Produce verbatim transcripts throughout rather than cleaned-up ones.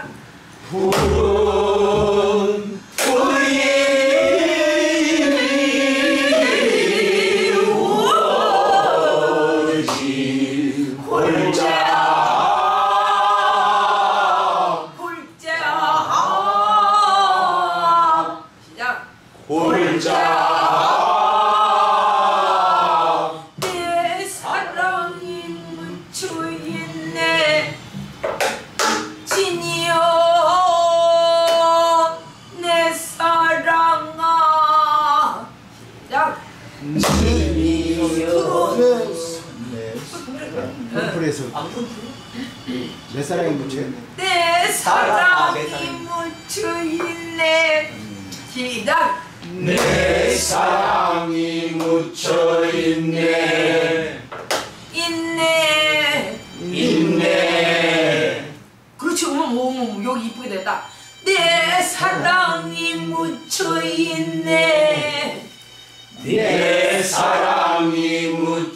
푸른 뿌리 우어진 홀짝 홀짝 시작 홀짝 내 사랑이 묻혀있네 진이여 내 사랑아 시작 펌플에서 내 사랑이 묻혀있네. 내 사랑이 묻혀있네 시작 내 사랑이 묻혀있네 있네 있네 그렇지. 어머 어머 여기 이쁘게 됐다. 내 사랑이 묻혀있네 내 사랑이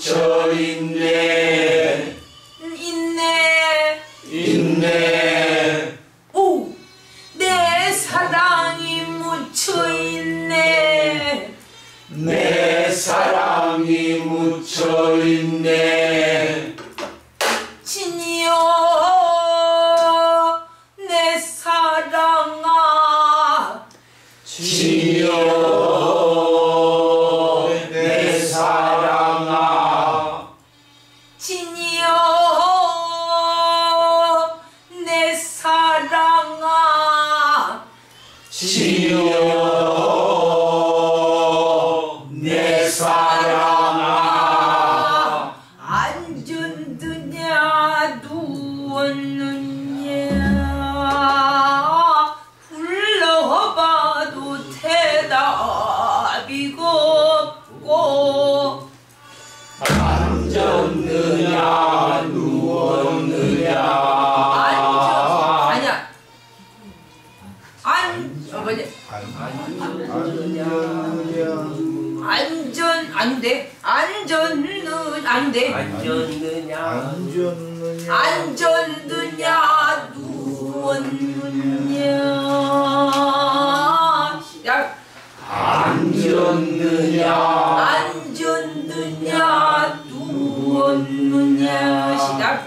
묻혀있네 있네 있네 오 내 사랑이 묻혀있네 내 사랑이 묻혀있네 진이여 내 사랑아 진이여 내 사랑아 진이여 내 사랑아 진이여 내 사랑아 앉았느냐 누웠느냐 불러봐도 대답이 없고 앉았느냐 누웠느냐 앉아 아니야 안 어, 뭐지 안전 안돼 안전은 안돼 안전느냐 안전느냐 누웠느냐 시작 앉았느냐 안전느냐 누웠느냐 시작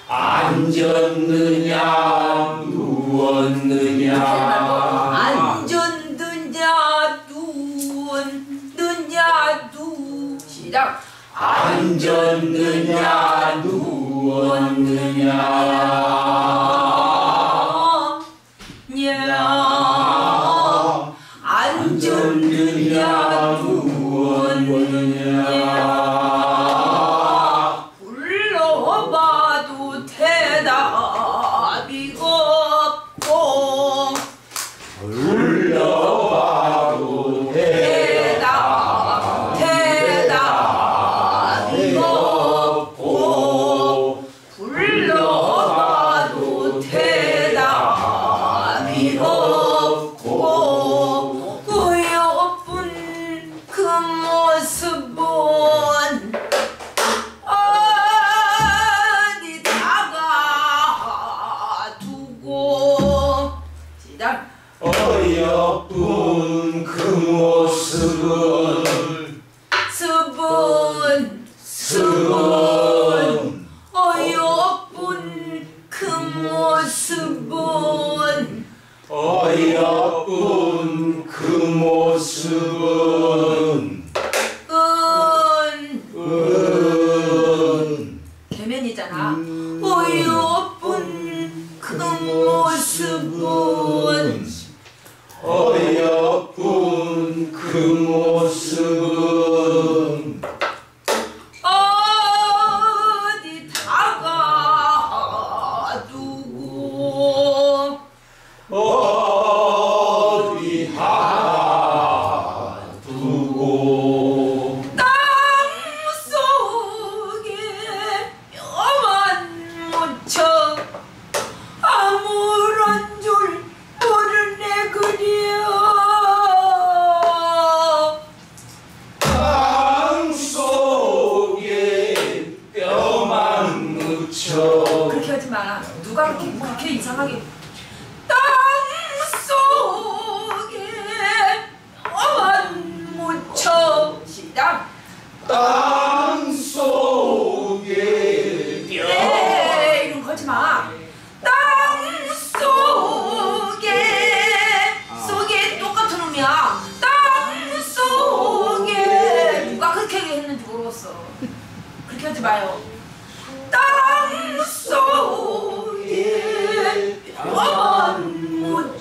앉았느냐 누웠느냐 안전느냐 누웠느냐 누 시작 앉았느냐 누웠느냐 냐 안전느냐 누웠느냐 불러봐도 대답이 없고 불러봐도 대답 대답이 없고 불러봐도 대답이 없고 어여쁜 그 모습은 어디다가 두고 시작 어여쁜 그 모습은 스분 스분 어여쁜 그 모습은 어여쁜 그 모습은 은 은 대면이잖아. 어여쁜 그 모습은 어여쁜 그 모습은 어디다가 두고 어디다가 두고 땅속에 뼈만 묻혀 아무런 줄 모르네 그려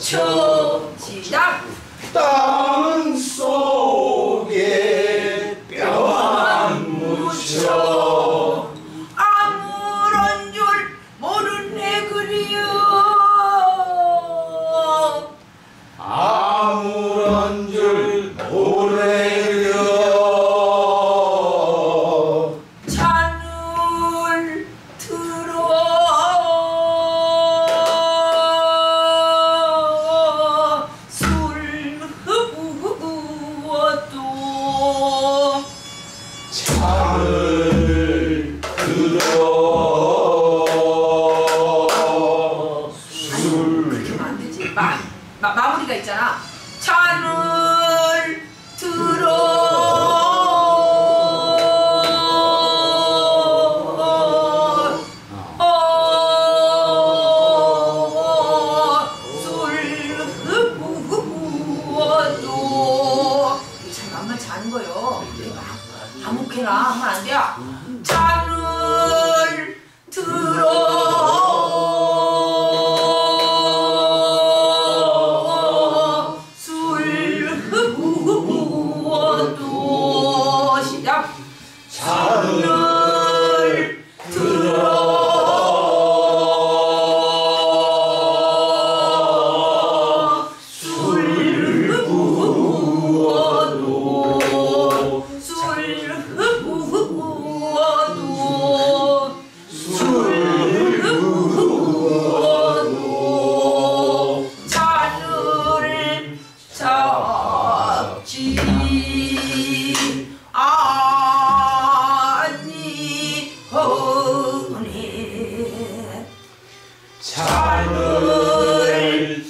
묻혀 시작 땅 속에 뼈만 묻혀 아무런 줄 모르네 그리요 아무런 줄 모래려 잔을 들어 술 흡부어도 차를 들어 술 그렇게 하면 안 되지. 마, 마, 마무리가 있잖아. 잔을 들어 어, 술 흡부어도 이게 참 만만치 않은 거요. 이렇게 막 아무렇게나 하면 안 돼요. 잔을 들어 술 흡부어도 시작 잔을 들어 술 흡부어도 술 흡부어도 술 흡부어도 잔을 잡지 아니하네 잔을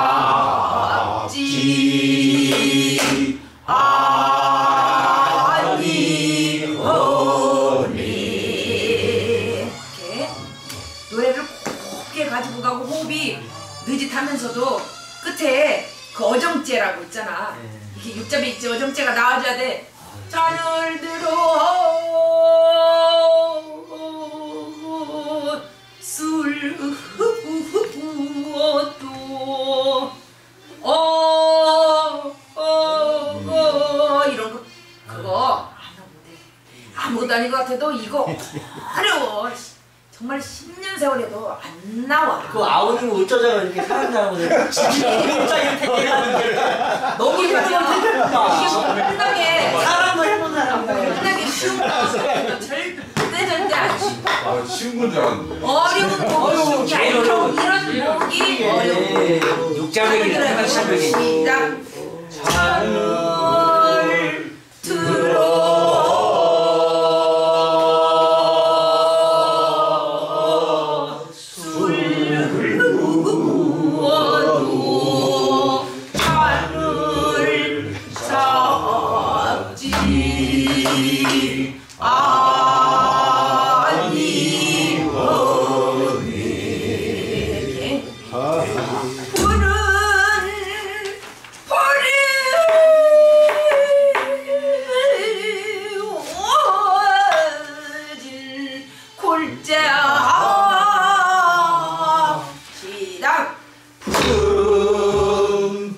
잡지 아니하네 이렇게 노래를 곱게 가지고 가고 호흡이 느릿하면서도 끝에 그 어정째라고 있잖아. 이게 육잡이 있지 어정째가 나와줘야 돼. 잔을 들어 술 흡부어도 어, 어, 어, 이런 거 그거 아무것도 아닌 것 같아도 이거 어려워. 정말 십 년 세월에도 안 나와. 그 아우님 어쩌자고 이렇게 사람들하고 진짜 이렇게 얘기하는데 너무 힘들어. 이게 끝나게 사람도 해본 사람인데 끝나게 쉬운 거 절대 절대 안 쉬워. 아, 쉬운 건 줄 알았는데 어려운 곡이 제일 아니라 어려운 이런 곡이 어려워. 육자백이 하나 칠백이 시작. 잔을 들어 술 흡부어도 잔을 잡지 아니하네 푸른 벌이 오진 골짜 시작 푸른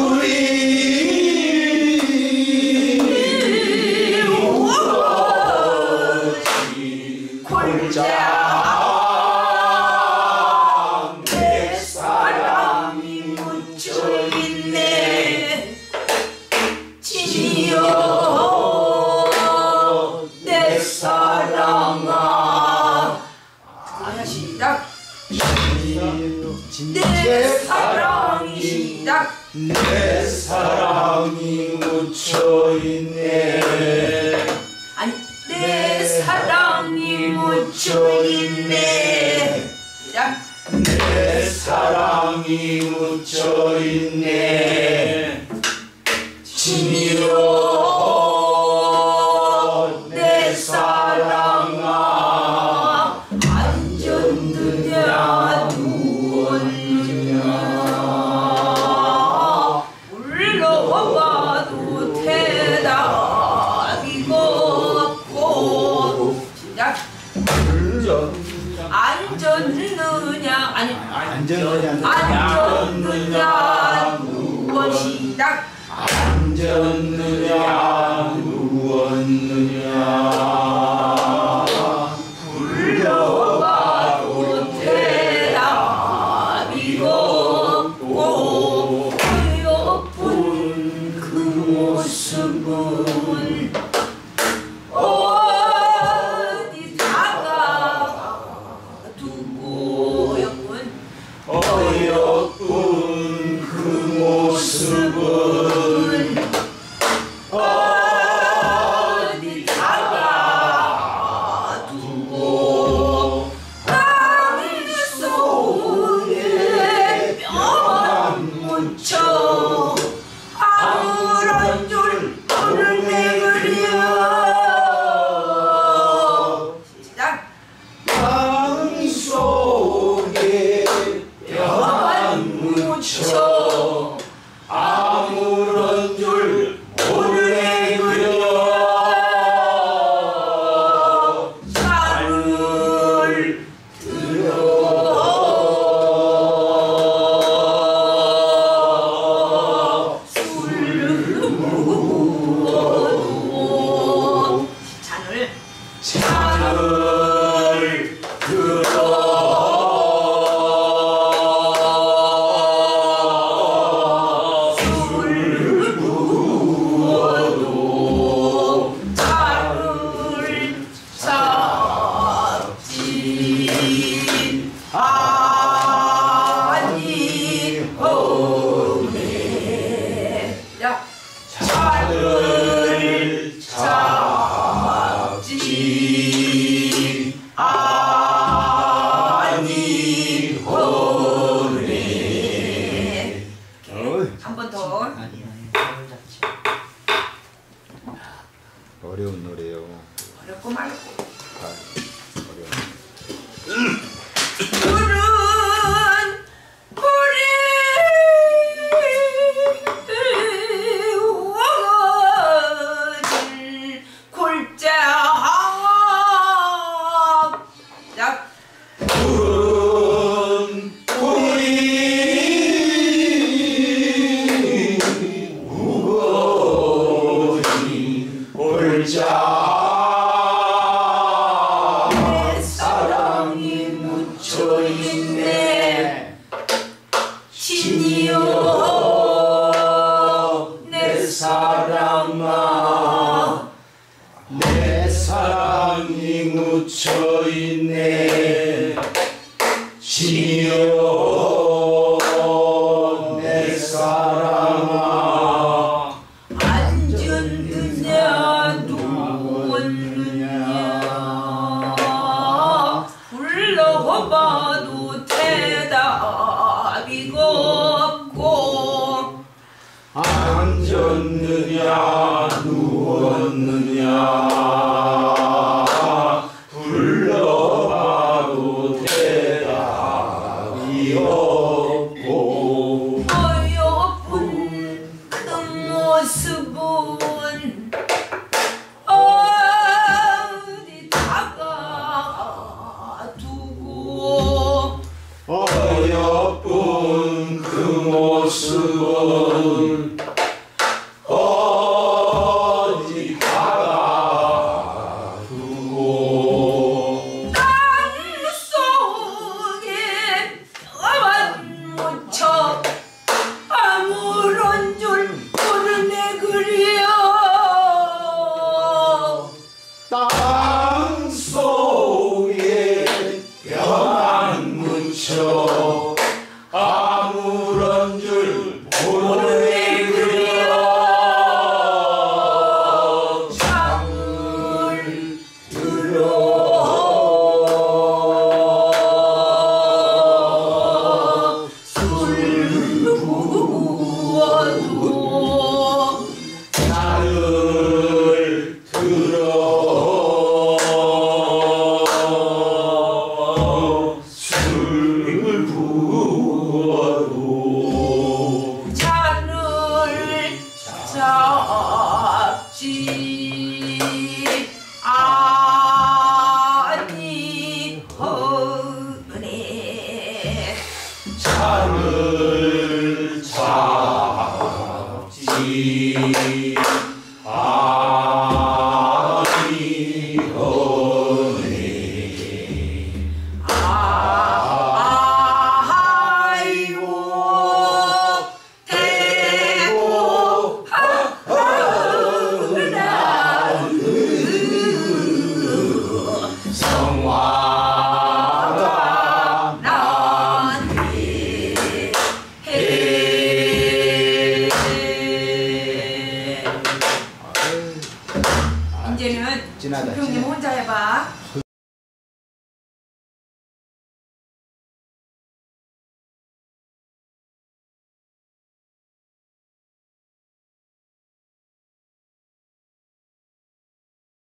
풀이 오진 골짜 내 사랑이 묻혀있네 진이여 내 사랑아 그거야 시작 내 사랑이 시작 내 사랑이 묻혀있네 아니 내 사랑이 묻혀있네 시작 내 사랑이 묻혀있네 진이여 내 사랑아 앉았느냐 누웠느냐 불러봐도 대답이 없고 시작 앉았느냐 아니 안전하지 않는 앉았느냐 앉았느냐 누웠느냐 불러봐도 대답이 없고 어여쁜 그 모습은 어디다가 두고 여분 어여쁜 그 모습은 어디다가 두고 땅 속에 뼈만 묻혀 아무런 줄 모르네 그려. 시작. 땅 속에 뼈만 묻혀 아무런 줄 모르네 그려. 잔을 들어 술을 부어도 잔을 잔을 들어 술을 부어도 잔을 잡지 아니오네. 야, 잔을 잡지 아니오네. 한 번 더. 어려운 노래요. 어렵고 말고. 아, 어려운. 푸른 뿌리 골짜기. 야, 푸른 뿌리 무거운 골짜 내 사랑이 묻혀있네. 신이여 내 사랑아. 내 사랑이 묻혀있네. 신이여 내 사랑아. 앉았느냐 누웠느냐 불러봐도 대답이 없고 앉았느냐 누웠느냐 불러봐도 대답이 없고 어여쁜 그 모습은 어디다가 두고 어여쁜 그 모습은 어디다가 두고 땅 속에 뼈만 묻혀 아무런 줄 모르네 그려. 땅 속에 뼈만 묻혀 아무런 줄 지나다 형님 지나. 혼자 해봐.